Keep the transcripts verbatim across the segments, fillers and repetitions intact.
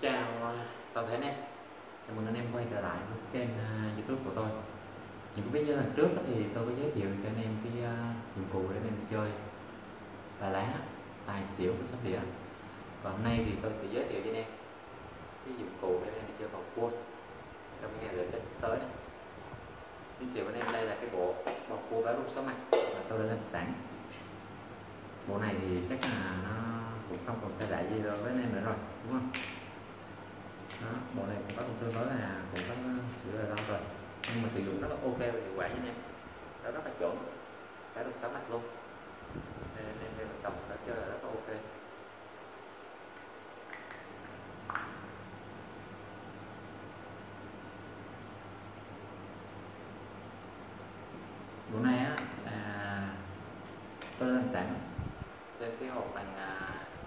Chào toàn thể anh em, chào mừng anh em quay trở lại với kênh uh, YouTube của tôi. Những cái video lần trước thì tôi có giới thiệu cho anh em cái uh, dụng cụ để anh em chơi bài lá, tài xỉu và sóc đĩa. Và hôm nay thì tôi sẽ giới thiệu cho anh em cái dụng cụ để anh em chơi bầu cua trong cái ngày lễ Tết sắp tới này. Giới thiệu anh em đây là cái bộ bầu cua báo rung sáu mặt mà tôi đã làm sẵn. Bộ này thì chắc là nó cũng không còn xa lạ gì rồi với anh em nữa rồi, đúng không? Đó, bộ này cũng có công tương đối là cũng có rất là lâu rồi, nhưng mà sử dụng rất là ok và hiệu quả nha anh em. Nó rất là chuẩn, cái được sáu mặt luôn, nên anh em mà sòng sẽ chơi là rất là ok. Bộ này á à, tôi đã làm sẵn trên cái hộp bằng à,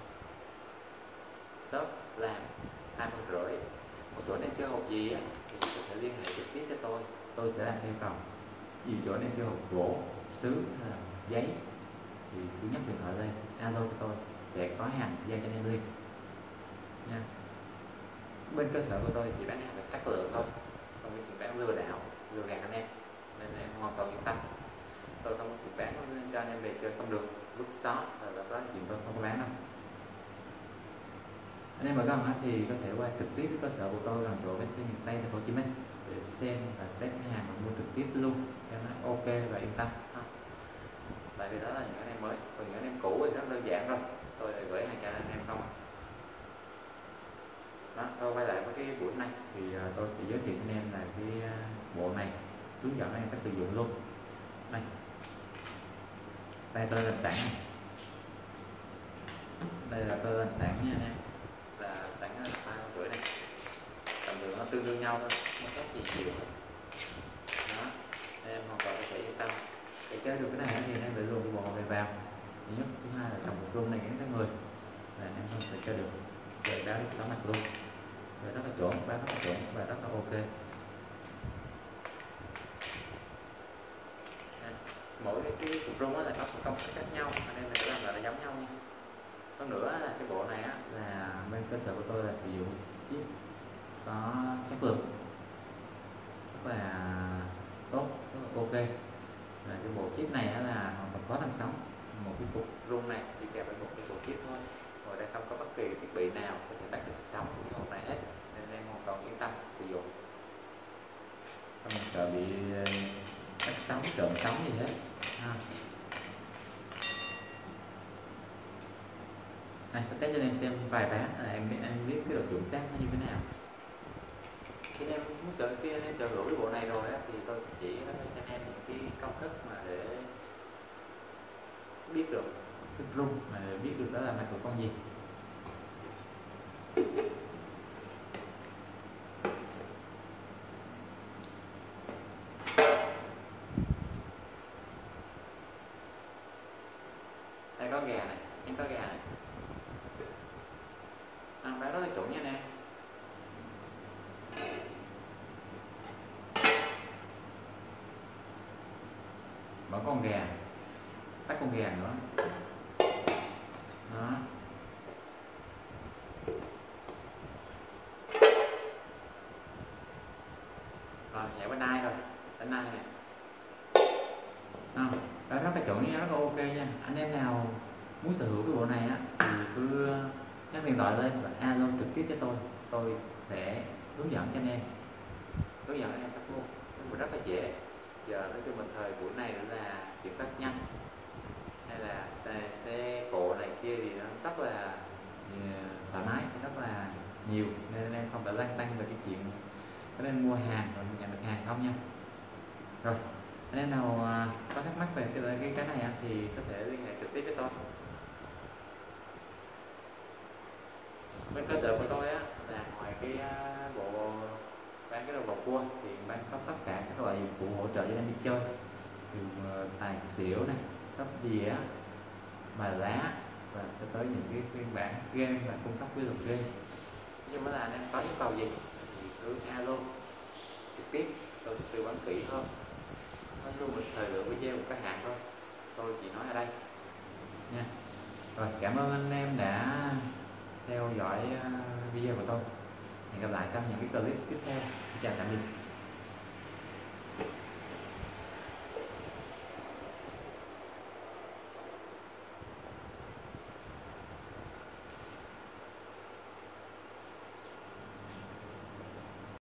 shop làm hai phân rưỡi. Một chỗ em chơi hộp gì á thì có thể liên hệ trực tiếp cho tôi, tôi sẽ làm theo cầu. Ví dụ chỗ em chơi hộp gỗ, sứ hay là giấy thì cứ nhấc điện thoại lên alo cho tôi, sẽ có hàng giao cho anh em liền nha. Bên cơ sở của tôi chỉ bán hàng về chất lượng thôi, không có chuyện bán lừa đảo, lừa gạt anh em, nên em hoàn toàn yên tâm. Tôi không có chuyện bán cho anh em về chơi không được, vứt xó là đó là chuyện tôi không có bán đâu. Anh em ở gần thì có thể qua trực tiếp với cơ sở của tôi gần chỗ bến xe miền Tây thành phố Hồ Chí Minh để xem và test hàng và mua trực tiếp luôn cho nó ok và yên tâm. Tại vì đó là những anh em mới, còn những anh em cũ thì rất đơn giản rồi, tôi lại gửi hàng cho anh em không. Đó, tôi quay lại với cái buổi này thì tôi sẽ giới thiệu anh em là cái bộ này, hướng dẫn anh em cách sử dụng luôn. Đây, đây tôi làm sẵn này. Đây là tôi làm sẵn nha anh em, là sẵn là hai rưỡi này, tầm lượng nó tương đương nhau thôi, không có gì nhiều hết. Đó, em hoàn toàn có thể yên tâm. Để chơi được cái này thì em phải luồn cái bộ này vào. Thứ nhất, thứ hai là cầm một rung này gắn tới người là em không thể chơi được. Rồi báo được sáu mặt luôn, rồi rất là chuẩn, báo rất là chuẩn và rất là ok. À, mỗi cái, cái cục rung là có một công thức khác nhau, anh em phải làm là nó giống nhau nha. Hơn nữa là cái bộ này á, là bên cơ sở của tôi là sử dụng chip có chất lượng rất là tốt, rất là ok. Là cái bộ chip này á, là hoàn toàn có thanh sóng, một cái cục rung này đi kèm với một cái bộ chip thôi, rồi đây không có bất kỳ thiết bị nào có thể bắt được sóng của cái hộp này hết, nên em hoàn toàn yên tâm sử dụng, không sợ bị bắt sóng, trộm sóng gì hết ha. Này, tôi test cho anh em xem vài ván là em em biết cái độ chuẩn xác nó như thế nào. Khi em muốn sở khi anh em sở hữu cái bộ này rồi á, thì tôi sẽ chỉ cho anh em những cái công thức mà để biết được thức rung, mà để biết được đó là mặt của con gì. Đây có gà này, em có gà này. À, báo rất là chuẩn nha anh em. Mở con gà, tắt con gà nữa. Đó. Rồi nhảy bên đai rồi, bên đai này. À, đó rất là chuẩn nha, rất là ok nha. Anh em nào muốn sở hữu cái bộ này á thì cứ nhấc điện thoại lên và alo trực tiếp cho tôi, tôi sẽ hướng dẫn cho anh em, hướng dẫn anh em cách mua, nó rất là dễ. Giờ nói chung mình thời buổi này là chuyển phát nhanh hay là xe, xe cộ này kia thì nó rất là thoải mái, rất là nhiều, nên anh em không phải lăn tăn về cái chuyện có nên mua hàng rồi nhận được hàng không nha. Rồi anh em nào có thắc mắc về cái cái, cái này thì có thể liên hệ trực tiếp với tôi. Bên cơ sở của tôi á, là ngoài cái bộ bán cái đồ bầu cua thì bán có tất cả các loại dụng cụ hỗ trợ cho anh em đi chơi, từ tài xỉu này, sóc đĩa, bài lá và cho tới những cái phiên bản game và cung cấp quy luật game. Nhưng mà là anh em có nhu cầu gì thì cứ alo trực tiếp, tôi sẽ tư vấn kỹ hơn. Nói chung mình thời lượng video một cái hạn thôi, tôi chỉ nói ở đây nha. Rồi cảm ơn anh em đã theo dõi video của tôi. Hẹn gặp lại trong những cái clip tiếp theo. Xin chào tạm biệt.